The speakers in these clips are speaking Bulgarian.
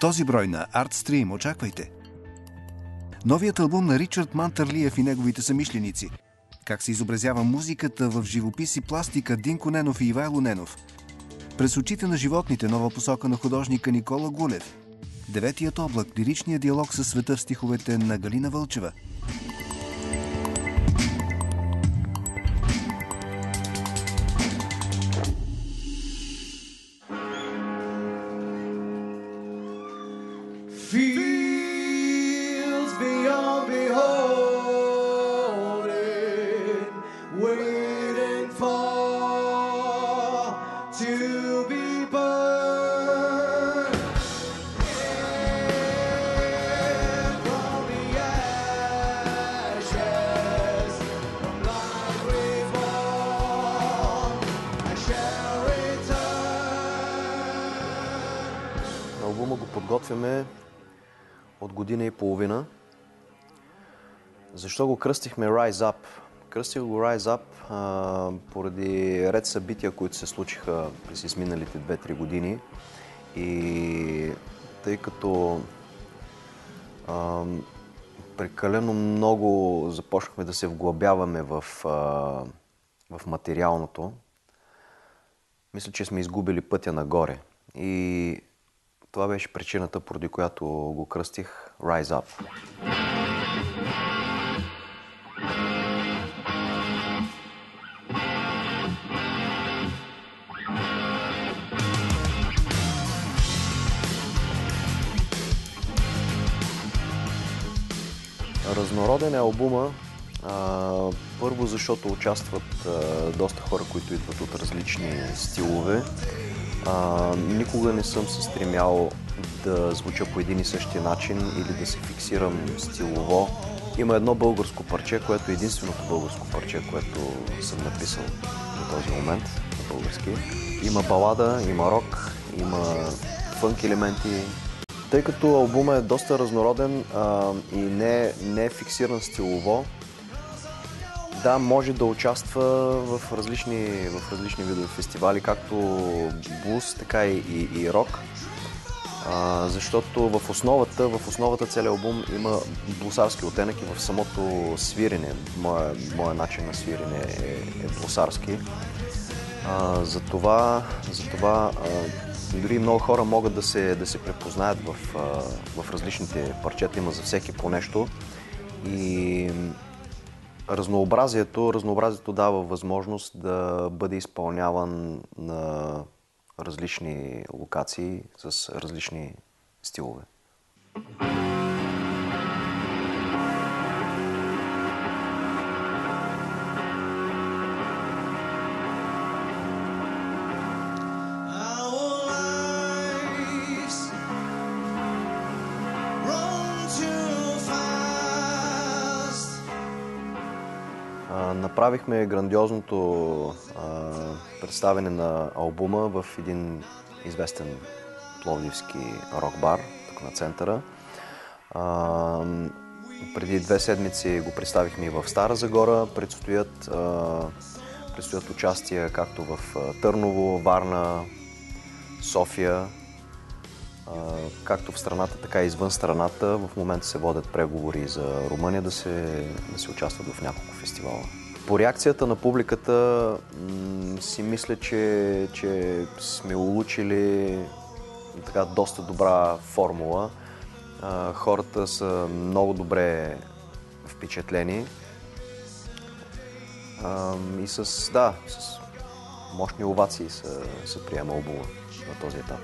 този брой на Artstream очаквайте новият албум на Ричард Мантърлиев и неговите съмишленици. Как се изобразява музиката в живопис и пластика Динко Ненов и Ивайло Ненов. През очите на животните, нова посока на художника Никола Гулев. Деветият облак, лиричният диалог със света в стиховете на Галина Вълчева. Албума го подготвяме от година и половина. Защо го кръстихме Rise Up? Кръстих го Rise Up поради ред събития, които се случиха през изминалите 2-3 години. И тъй като прекалено много започнахме да се вглъбяваме в материалното, мисля, че сме изгубили пътя нагоре. И това беше причината, поради която го кръстих Rise Up. Разнороден е албума. Първо, защото участват доста хора, които идват от различни стилове. Никога не съм се стремял да звуча по един и същи начин или да се фиксирам стилово. Има едно българско парче, което е единственото българско парче, което съм написал до този момент на български. Има балада, има рок, има фънк елементи. Тъй като албумът е доста разнороден и не е фиксиран стилово, да, може да участва в различни видове фестивали, както блуз, така и рок. Защото в основата целият албум има блусарски оттенък и в самото свирене. Моя начин на свирене е блусарски. Затова дори много хора могат да се препознаят в различните парчета, има за всеки по нещо. И разнообразието дава възможност да бъде изпълняван на различни локации с различни стилове. Направихме грандиозното представяне на албума в един известен пловдивски рок-бар, тук на центъра. Преди 2 седмици го представихме и в Стара Загора. Предстоят участия както в Търново, Варна, София, както в страната, така и извън страната. В момента се водят преговори за Румъния да се участват в няколко фестивала. По реакцията на публиката си мисля, че сме улучили така доста добра формула. Хората са много добре впечатлени и с мощни овации се приема албума на този етап.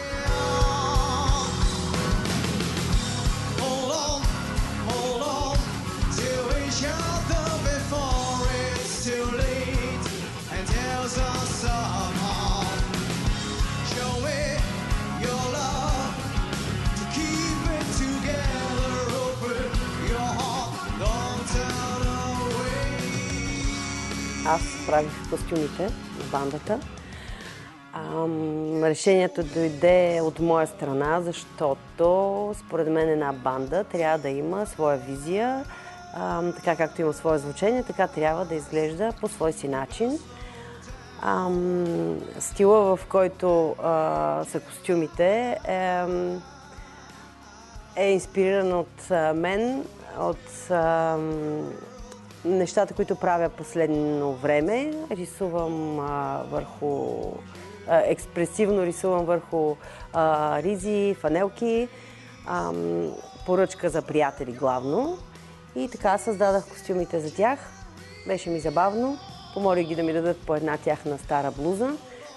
Аз правих костюмите в бандата. Решението дойде от моя страна, защото според мен една банда трябва да има своя визия, така както има свое звучение, така трябва да изглежда по свой си начин. Стила, в който са костюмите, е инспириран от мен, от нещата, които правя последно време. Рисувам експресивно рисувам върху ризи, фанелки, поръчка за приятели главно. И така създадах костюмите за тях. Беше ми забавно. Помолих ги да ми дадат по една тяхна стара блуза,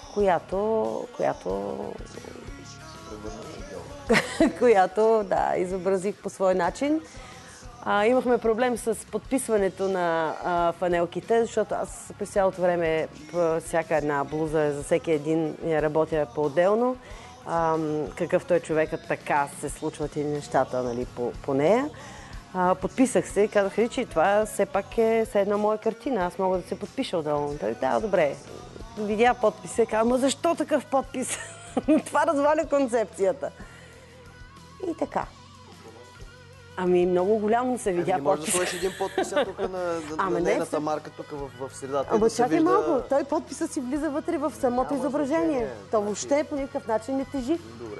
която изобразих по свой начин. Имахме проблем с подписването на фанелките, защото аз през цялото време всяка една блуза, за всеки един я работя по-отделно. Какъвто е човекът, така се случват и нещата, нали, по нея. Подписах се и казах: Ричи, това все пак е едно моя картина, аз мога да се подпиша отдолу. Той: да, добре. Видя подписа и каза: ама защо такъв подпис? Това разваля концепцията. И така. Ами много голямо се видя подпис. Може да сложиш един подпис тук на нейната марка, тук в средата. Ама чакай малко, той подписът си влиза вътре в самото изображение. То въобще по никакъв начин не тежи. Добре.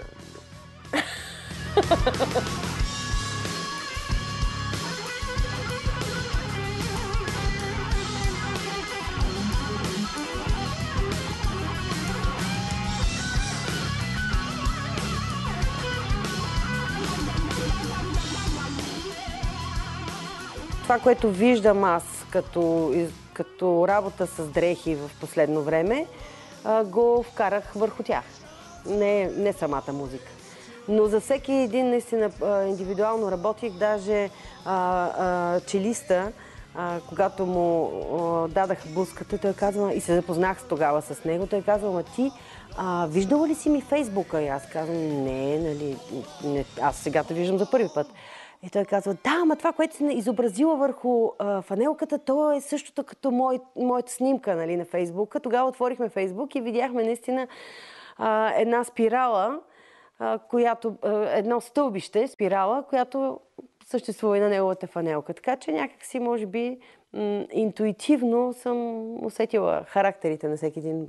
Това, което виждам аз като работа с дрехи в последно време, го вкарах върху тях. Не самата музика. Но за всеки един наистина индивидуално работих, даже челиста, когато му дадах блузката, той казва, и се запознах тогава с него, той казва: ама ти виждала ли си ми Фейсбука? И аз казвам: не, нали, аз сега те виждам за първи път. И той казва: да, ама това, което си изобразила върху фанелката, то е същото като моята снимка, нали, на Фейсбука. Тогава отворихме Фейсбук и видяхме наистина една спирала, едно стълбище, спирала, която съществува и на неговата фанелка. Така че някакси, може би, интуитивно съм усетила характерите на всеки един.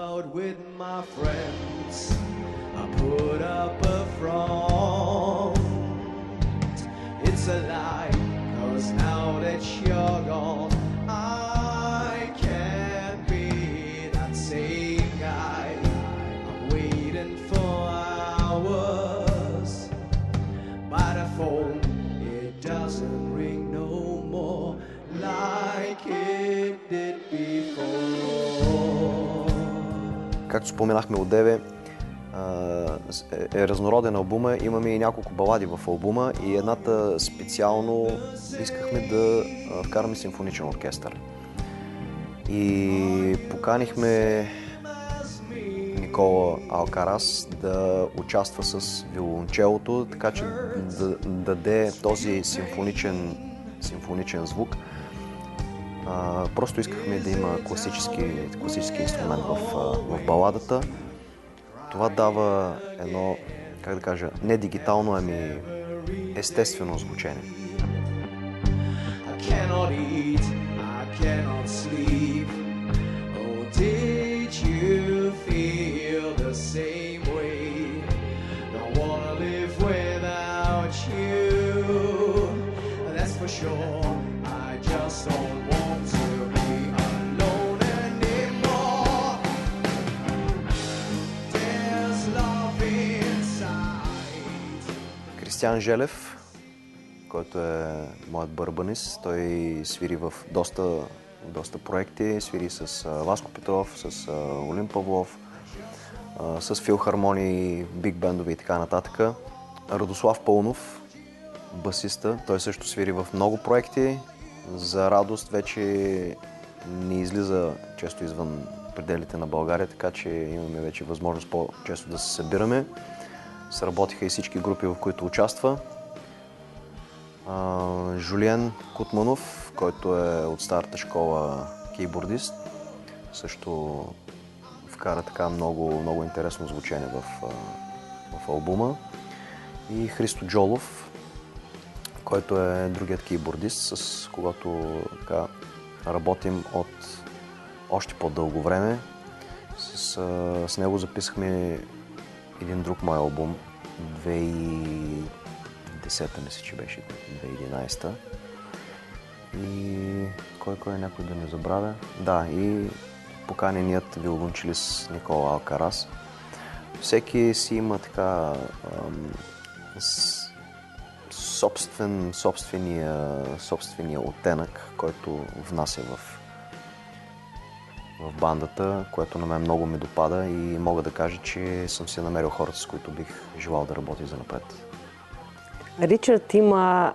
It's a lie, 'cause now that you're gone, I can't be that same guy. I'm waiting for hours by the phone. It doesn't ring no more like it did before. Както споменахме одеве, е разнороден албума. Имаме и няколко балади в албума и едната специално искахме да вкараме симфоничен оркестър. И поканихме Никола Алкарас да участва с виолончелото, така че да даде този симфоничен звук. Просто искахме да има класически инструмент в баладата. Това дава едно, как да кажа, не дигитално, ами естествено звучение. Кристиан Желев, който е моят барабанист, той свири в доста проекти, свири с Васко Петров, с Олин Павлов, с филхармонии, биг бендове и така нататък. Радослав Пълнов, басиста, той също свири в много проекти. За радост вече не излиза често извън пределите на България, така че имаме вече възможност по-често да се събираме. Сработиха и всички групи, в които участва. Жулиен Кутманов, който е от старата школа кейбордист, също вкара така много интересно звучение в албума. И Христо Джолов, който е другият кейбордист, с когото така работим от още по-дълго време. С него записахме един друг мой албум, 2010-та, мисля, че беше 2011-та. И кой някой да не забравя. Да, и поканеният виолончелист Никола Алкарас. Всеки си има така собствения оттенък, който внася в бандата, което на мен много ми допада и мога да кажа, че съм си намерил хората, с които бих желал да работя занапред. Ричард има,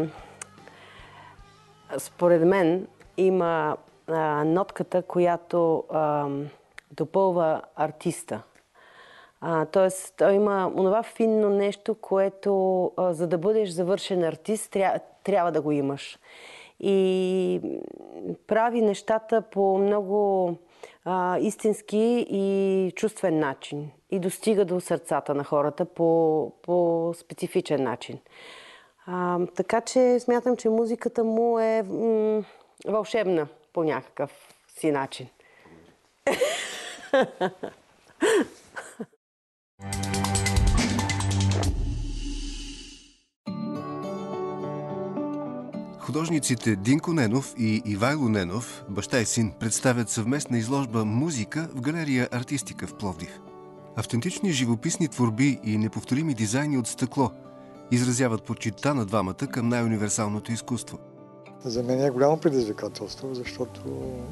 според мен, има нотката, която допълва артиста. Тоест, той има онова финно нещо, което, за да бъдеш завършен артист, трябва да го имаш. И прави нещата по много истински и чувствен начин. И достига до сърцата на хората по специфичен начин. Така че смятам, че музиката му е вълшебна по някакъв си начин. Художниците Динко Ненов и Ивайло Ненов, баща и син, представят съвместна изложба «Музика» в галерия Артистика в Пловдив. Автентични живописни творби и неповторими дизайни от стъкло изразяват почитта на двамата към най-универсалното изкуство. За мен е голямо предизвикателство, защото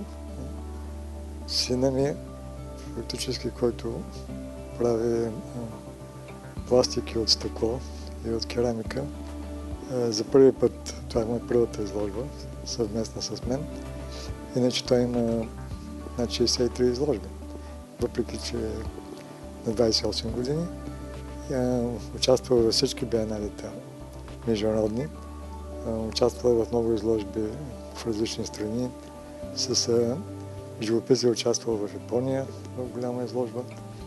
сина ми, фактически, който прави пластики от стъкло и от керамика, за първи път, това е първата изложба, съвместна с мен. Иначе той има над 63 изложби, въпреки че на 28 години. Участва във всички биеналета международни. Участва в много изложби в различни страни. С живописи участвал в Япония, в голяма изложба.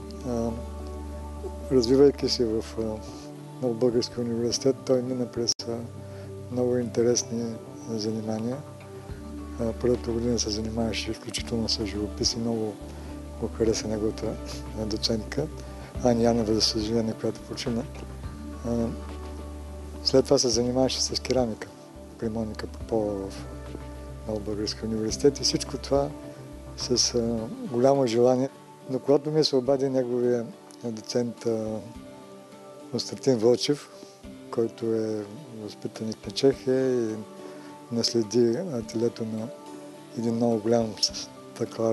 Развивайки се в Нов български университет, той мина през много интересни занимания. Първата година се занимаваше изключително с живопис и много го хареса неговата доцентка Ани Янева, за съжаление, която почина. След това се занимаваше с керамика при Моника Попова в Нов български университет и всичко това с голямо желание. Но когато ми се обади неговия доцент Константин Вълчев, който е възпитаник на Чехия и наследи ателието на един много голям стъклар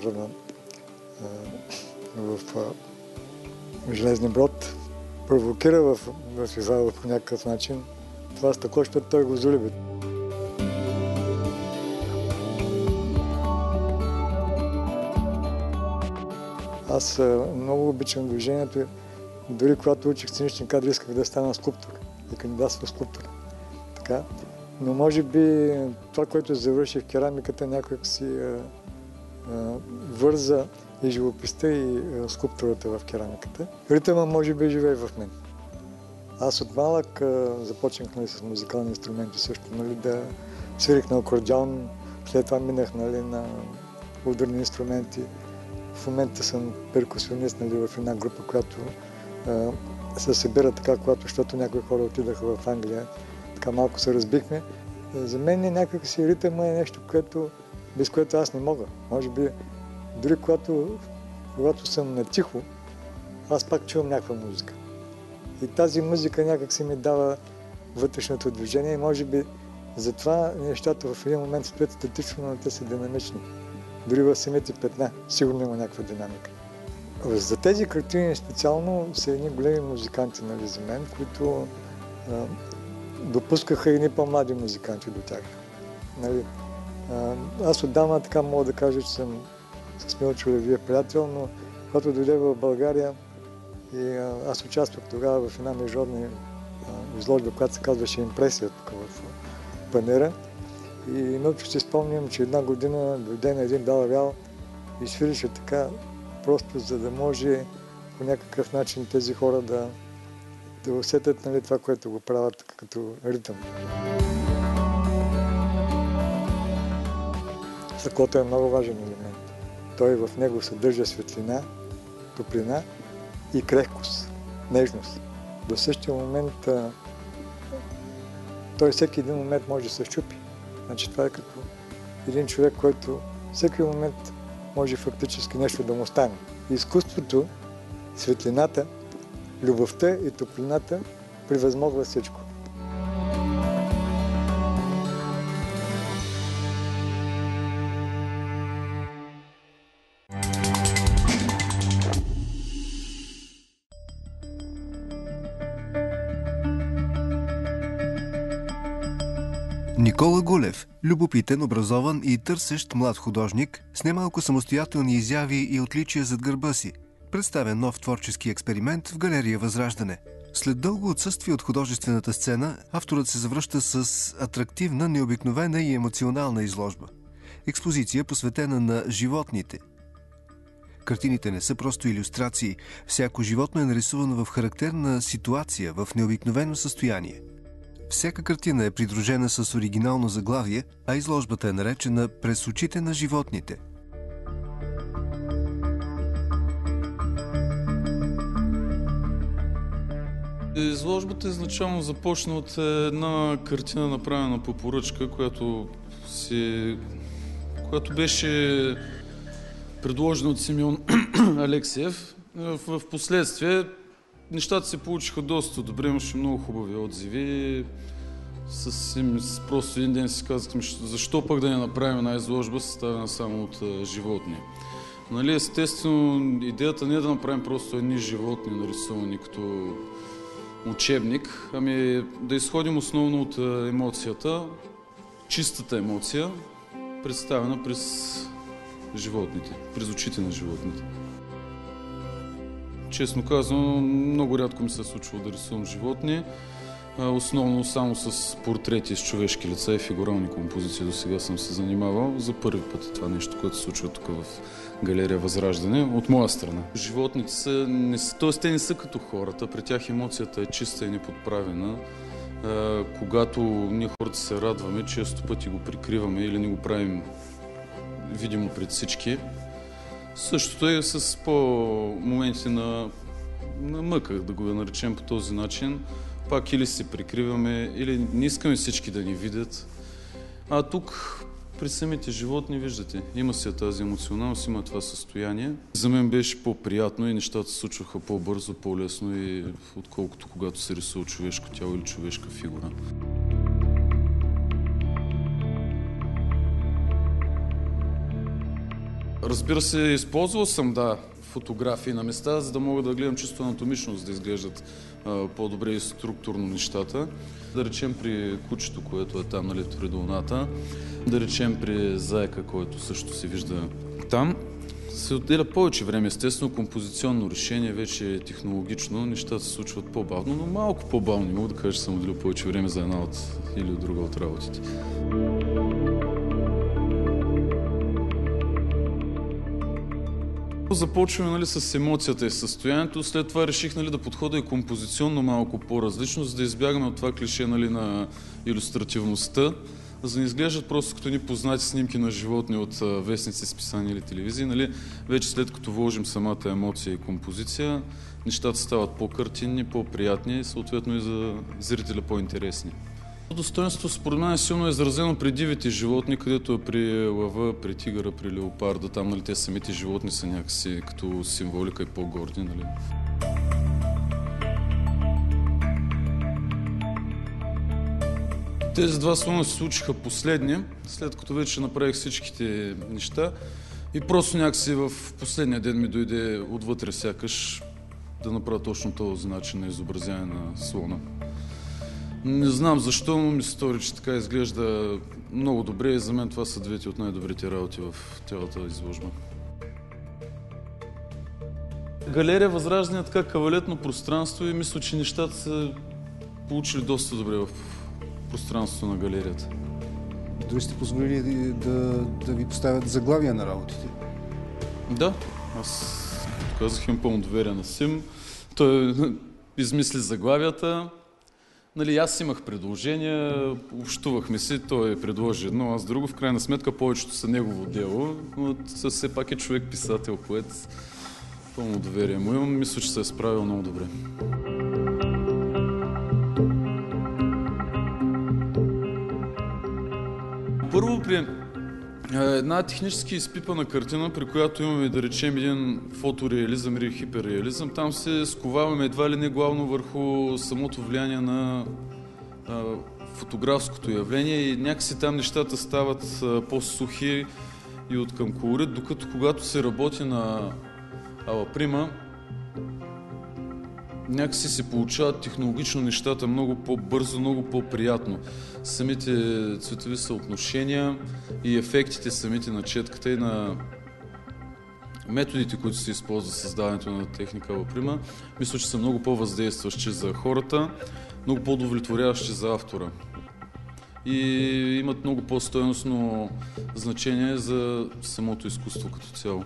в Железни Брод, провокира в Ивайло по някакъв начин това стъкло, защото той го залюби. Аз много обичам движението. Дори когато учих сценични кадри, исках да стана скулптор и кандидатствах скулптор. Така. Но може би това, което завърших в керамиката, някак си върза и живописта, и скулптурата в керамиката. Ритъма може би живее в мен. Аз от малък започнах с музикални инструменти също, да свирих на акордеон, след това минах на ударни инструменти. В момента съм перкусионист в една група, която се събира така, защото някои хора отидаха в Англия, така малко се разбихме. За мен някак си ритъма е нещо, без което аз не мога. Може би, дори когато съм на тихо, аз пак чувам някаква музика. И тази музика някак си ми дава вътрешното движение и може би затова нещата в един момент стоят статично, но те са динамични. Дори в самите петна сигурно има някаква динамика. За тези картини специално са едни големи музиканти, за мен, които допускаха едни по-млади музиканти до тях. Аз отдавна така мога да кажа, че съм с Милчо Левия приятел, но когато дойде в България и аз участвах тогава в една международна изложба, която се казваше Импресия тук в Панера. И Милчо си спомням, че една година дойде на един бял авиал и свирише така, просто за да може по някакъв начин тези хора да усетят това, което го правят като ритъм. Стъклото е много важен елемент. Той в него съдържа светлина, топлина и крехкост, нежност. До същия момент той всеки един момент може да се щупи. Значи това е като един човек, който всеки момент може фактически нещо да му стане. Изкуството, светлината, любовта и топлината превъзмогва всичко. Никола Гулев – любопитен, образован и търсещ млад художник, с немалко самостоятелни изяви и отличия зад гърба си. Представя нов творчески експеримент в галерия Възраждане. След дълго отсъствие от художествената сцена, авторът се завръща с атрактивна, необикновена и емоционална изложба. Експозиция, посветена на животните. Картините не са просто илюстрации. Всяко животно е нарисувано в характерна ситуация, в необикновено състояние. Всяка картина е придружена с оригинално заглавие, а изложбата е наречена «През очите на животните». Изложбата изначално започна от една картина, направена по поръчка, която беше предложена от Симеон Алексиев. В последствие нещата се получиха доста добре, имаше много хубави отзиви. Просто един ден си казахме, защо пък да не направим една изложба, съставена само от животни. Нали, естествено, идеята не е да направим просто едни животни, нарисувани като учебник, ами да изходим основно от емоцията, чистата емоция, представена през животните, през очите на животните. Честно казано, много рядко ми се е случвало да рисувам животни. Основно само с портрети с човешки лица и фигурални композиции до сега съм се занимавал. За първи път е това нещо, което се случва тук в галерия Възраждане, от моя страна. Животните те не са като хората, при тях емоцията е чиста и неподправена. Когато ние хората се радваме, често пъти го прикриваме или не го правим видимо пред всички. Същото е с моменти на мъка, да го наречем по този начин. Пак или се прикриваме, или не искаме всички да ни видят. А тук при самите животни, виждате, има си тази емоционалност, има това състояние. За мен беше по-приятно и нещата се случваха по-бързо, по-лесно, отколкото когато се рисува човешко тяло или човешка фигура. Разбира се, използвал съм, фотографии на места, за да мога да гледам чисто анатомично, за да изглеждат по-добре и структурно нещата. Да речем при кучето, което е там, нали, в редолната, да речем при зайка, който също се вижда там. Се отделя повече време, естествено, композиционно решение, вече технологично, нещата се случват по-бавно, но малко по-бавно. Не мога да кажа, че съм отделил повече време за една или от друга от работите. Започваме, нали, с емоцията и състоянието, след това реших, нали, да подходя и композиционно малко по-различно, за да избягаме от това клише, нали, на илюстративността, за да не изглеждат просто като ни познати снимки на животни от вестници, списания или телевизии. Нали, вече след като вложим самата емоция и композиция, нещата стават по-картинни, по-приятни и съответно и за зрителя по-интересни. Достоинството според мен е силно изразено при дивите животни, където е при лъва, при тигъра, при леопарда. Там, нали, те самите животни са някакси като символика и по-горди. Нали. Тези два слона се случиха последни, след като вече направих всичките неща и просто някакси в последния ден ми дойде отвътре сякаш да направя точно този начин на изобразяване на слона. Не знам защо, но ми се стори, че така изглежда много добре и за мен това са двете от най-добрите работи в цялата изложба. Галерия Възраждане е така кавалетно пространство и мисля, че нещата са получили доста добре в пространството на галерията. Дори сте позволили да ви поставят заглавия на работите? Да, аз казах, им пълно доверие на Сим. Той измисли заглавията. Нали, аз имах предложения, общувахме си, той предложи едно, аз друго. В крайна сметка повечето са негово дело, но все пак е човек-писател, което пълно доверие му имам. Мисля, че се е справил много добре. Първо, при една технически изпипана картина, при която имаме, да речем, един фотореализъм или хиперреализъм, там се сковаваме едва ли не главно върху самото влияние на фотографското явление и някакси там нещата стават по-сухи и от към колорит, докато когато се работи на ала прима, някакси се получават технологично нещата много по-бързо, много по-приятно. Самите цветови съотношения и ефектите самите на четката и на методите, които се използват за създаването на техника ала прима, мисля, че са много по-въздействащи за хората, много по-удовлетворяващи за автора. И имат много по-стойностно значение за самото изкуство като цяло.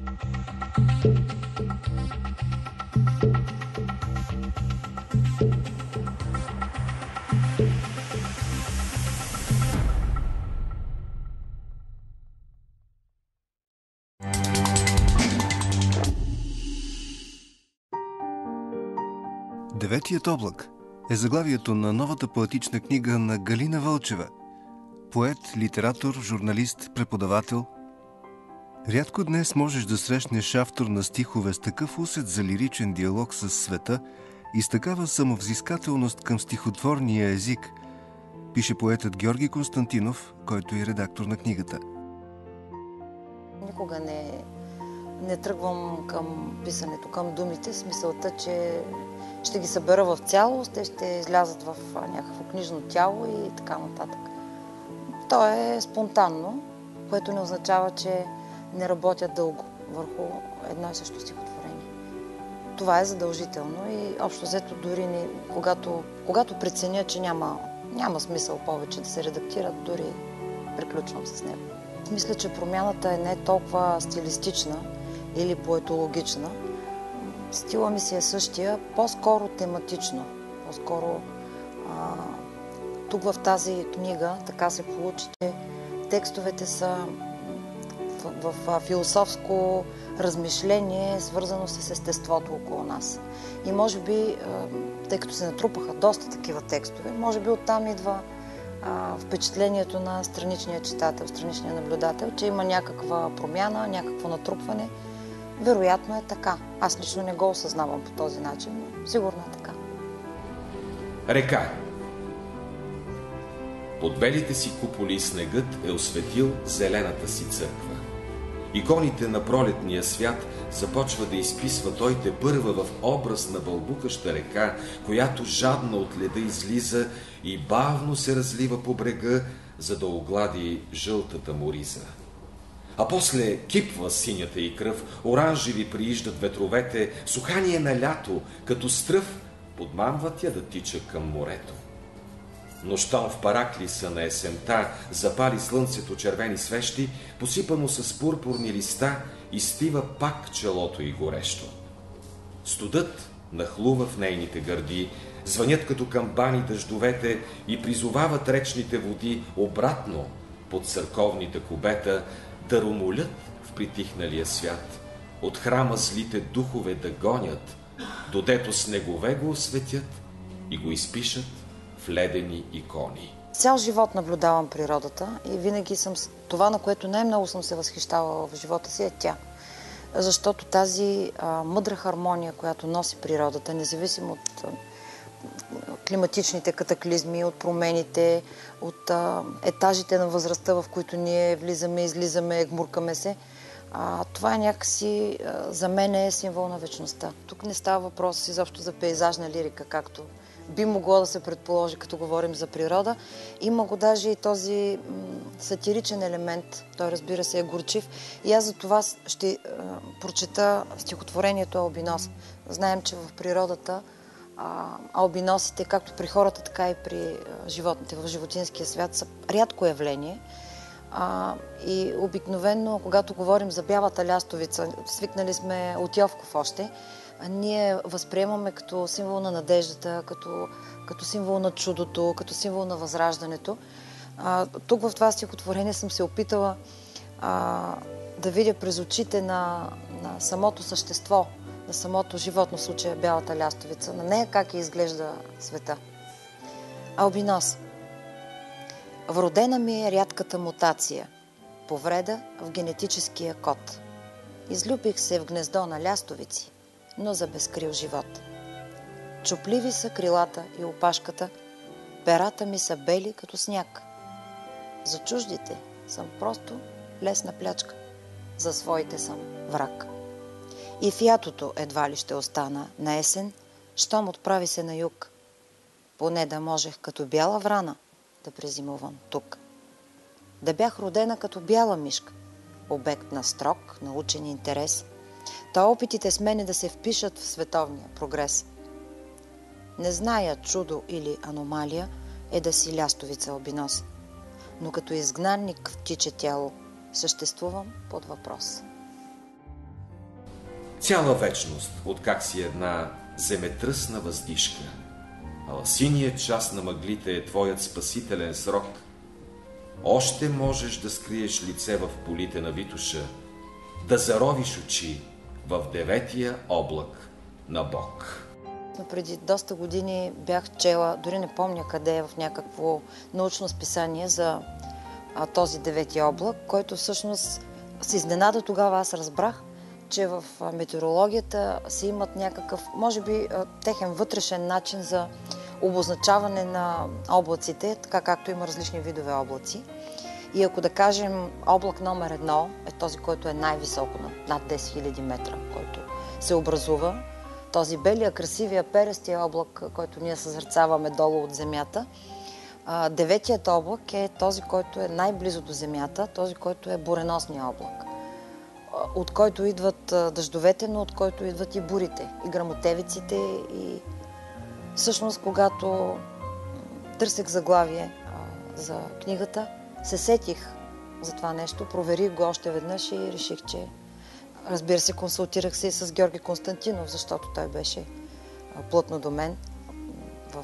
Деветият облак е заглавието на новата поетична книга на Галина Вълчева. Поет, литератор, журналист, преподавател. Рядко днес можеш да срещнеш автор на стихове с такъв усет за лиричен диалог с света и с такава самовзискателност към стихотворния език, пише поетът Георги Константинов, който е редактор на книгата. Никога не тръгвам към писането, към думите, с мисълта, че ще ги събера в цялост, те ще излязат в някакво книжно тяло и така нататък. То е спонтанно, което не означава, че не работя дълго върху едно и също стихотворение. Това е задължително и общо взето дори когато преценя, че няма смисъл повече да се редактират, дори приключвам с него. Мисля, че промяната е не толкова стилистична или поетологична. Стила ми си е същия, по-скоро тематично. По-скоро тук в тази книга така се получи, че текстовете са в философско размишление, свързано с естеството около нас. И може би, тъй като се натрупаха доста такива текстове, може би оттам идва впечатлението на страничния читател, страничния наблюдател, че има някаква промяна, някакво натрупване. Вероятно е така. Аз лично не го осъзнавам по този начин, но сигурно е така. Река. Под белите си куполи снегът е осветил зелената си църква. Иконите на пролетния свят започва да изписва той тепърва в образ на бълбукаща река, която жадна от леда излиза и бавно се разлива по брега, за да оглади жълтата му риза. А после кипва синята й кръв, оранжеви прииждат ветровете, сухание на лято, като стръв, подмамват я да тича към морето. Но щом в параклиса на есента запали слънцето червени свещи, посипано с пурпурни листа, изпива пак челото й горещо. Студът нахлува в нейните гърди, звънят като камбани дъждовете и призовават речните води обратно под църковните кубета да ромолят в притихналия свят, от храма злите духове да гонят, додето снегове го осветят и го изпишат в ледени икони. Цял живот наблюдавам природата и винаги това, на което най-много съм се възхищавала в живота си, е тя. Защото тази мъдра хармония, която носи природата, независимо от климатичните катаклизми, от промените, от етажите на възрастта, в които ние влизаме, излизаме, гмуркаме се, това е някакси, за мен е символ на вечността. Тук не става въпрос изобщо за пейзажна лирика, както би могло да се предположи, като говорим за природа. Има го даже и този сатиричен елемент, той разбира се е горчив. И аз за това ще прочета стихотворението Албинос. Знаем, че в природата албиносите, както при хората, така и при животните в животинския свят, са рядко явление. И обикновено, когато говорим за бялата лястовица, свикнали сме от Йовков още, ние възприемаме като символ на надеждата, като символ на чудото, като символ на възраждането. Тук в това стихотворение съм се опитала да видя през очите на самото същество, на самото животно, в случая бялата лястовица, на нея как изглежда света. Албинос. Вродена ми е рядката мутация, повреда в генетическия код. Излюбих се в гнездо на лястовици, но за безкрил живот. Чупливи са крилата и опашката, перата ми са бели като сняг. За чуждите съм просто лесна плячка, за своите съм враг. И в ятото едва ли ще остана на есен, щом отправи се на юг. Поне да можех като бяла врана да презимувам тук. Да бях родена като бяла мишка, обект на строг научен интерес, та опитите с мене да се впишат в световния прогрес. Не зная чудо или аномалия е да си лястовица албинос, но като изгнанник в птиче тяло съществувам под въпрос. Цяла вечност, откак си една земетръсна въздишка, а синият час на мъглите е твоят спасителен срок, още можеш да скриеш лице в полите на Витоша, да заровиш очи в деветия облак на Бог. Но преди доста години бях чела, дори не помня къде, в някакво научно списание за този девети облак, който всъщност с изненада тогава аз разбрах, че в метеорологията си имат някакъв, може би, техен вътрешен начин за обозначаване на облаците, така както има различни видове облаци. И ако да кажем облак номер 1 е този, който е най-високо, над 10 000 метра, който се образува, този белия, красивия, перестия облак, който ние съзерцаваме долу от Земята. Деветият облак е този, който е най-близо до Земята, този, който е буреносния облак, от който идват дъждовете, но от който идват и бурите, и гръмотевиците. И всъщност, когато търсех заглавие за книгата, се сетих за това нещо, проверих го още веднъж и реших, че, разбира се, консултирах се и с Георги Константинов, защото той беше плътно до мен в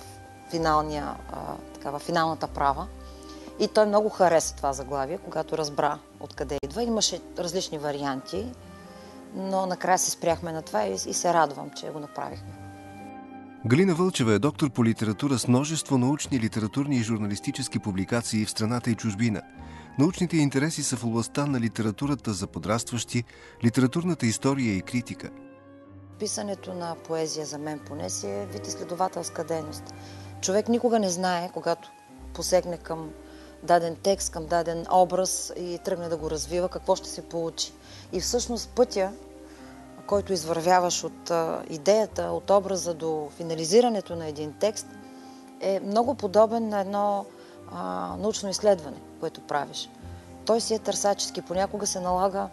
финалната права. И той много хареса това заглавие, когато разбра откъде идва. Имаше различни варианти, но накрая се спряхме на това и се радвам, че го направихме. Галина Вълчева е доктор по литература с множество научни, литературни и журналистически публикации в страната и чужбина. Научните интереси са в областта на литературата за подрастващи, литературната история и критика. Писането на поезия за мен поне си е вид изследователска дейност. Човек никога не знае, когато посегне към даден текст, към даден образ и тръгне да го развива, какво ще се получи. И всъщност пътя, който извървяваш от идеята, от образа до финализирането на един текст, е много подобен на едно научно изследване, което правиш. Той си е търсачески. Понякога се налага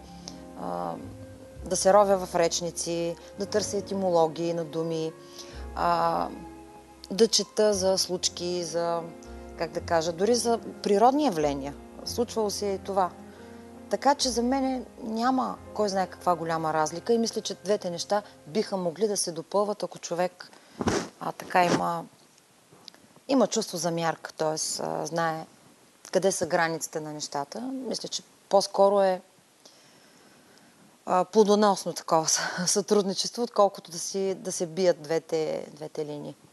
да се ровя в речници, да търся етимологии на думи, да чета за случки, за, как да кажа, дори за природни явления. Случвало се и това. Така че за мен няма кой знае каква голяма разлика и мисля, че двете неща биха могли да се допълват, ако човек така има чувство за мярка, т.е. знае къде са границите на нещата. Мисля, че по-скоро е плодоносно такова сътрудничество, отколкото да се бият двете линии.